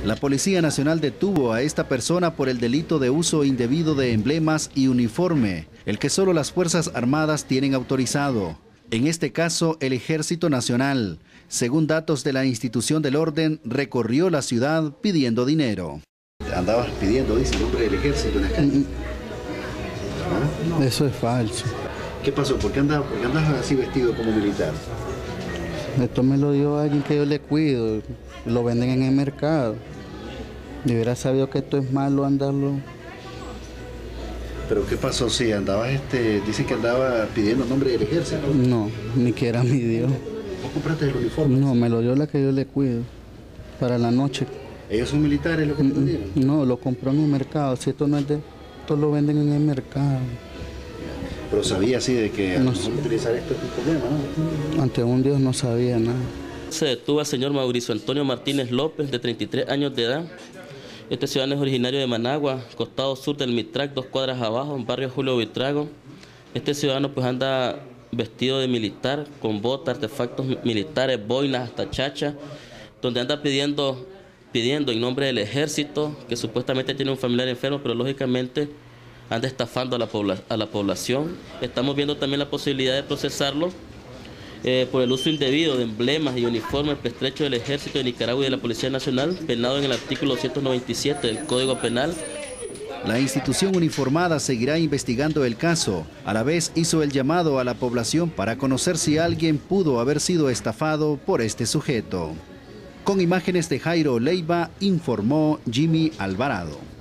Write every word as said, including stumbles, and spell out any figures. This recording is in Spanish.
La Policía Nacional detuvo a esta persona por el delito de uso indebido de emblemas y uniforme, el que solo las Fuerzas Armadas tienen autorizado. En este caso, el Ejército Nacional, según datos de la institución del orden, recorrió la ciudad pidiendo dinero. Andabas pidiendo, dice, el nombre del Ejército en la calle. ¿Ah? Eso es falso. ¿Qué pasó? ¿Por qué andabas, por qué andabas así vestido como militar? Esto me lo dio alguien que yo le cuido, lo venden en el mercado. Yo hubiera sabido que esto es malo andarlo. ¿Pero qué pasó? Sí, andabas, este, dicen que andaba pidiendo el nombre del Ejército. No, ni que era mi Dios. ¿Vos compraste el uniforme? No, me lo dio la que yo le cuido, para la noche. ¿Ellos son militares los que te lo dieron? No, lo compró en el mercado, si esto no es de... Esto lo venden en el mercado. Pero sabía así de que a no lo mejor utilizar esto es un problema, ¿no? Ante un Dios no sabía nada. Se detuvo al señor Mauricio Antonio Martínez López, de treinta y tres años de edad. Este ciudadano es originario de Managua, costado sur del Mitrac, dos cuadras abajo, en barrio Julio Buitrago. Este ciudadano pues anda vestido de militar, con botas, artefactos militares, boinas, hasta chacha, donde anda pidiendo, pidiendo en nombre del ejército, que supuestamente tiene un familiar enfermo, pero lógicamente anda estafando a la, pobla a la población. Estamos viendo también la posibilidad de procesarlo eh, por el uso indebido de emblemas y uniformes pertrechos del Ejército de Nicaragua y de la Policía Nacional, penado en el artículo doscientos noventa y siete del Código Penal. La institución uniformada seguirá investigando el caso. A la vez hizo el llamado a la población para conocer si alguien pudo haber sido estafado por este sujeto. Con imágenes de Jairo Leiva, informó Jimmy Alvarado.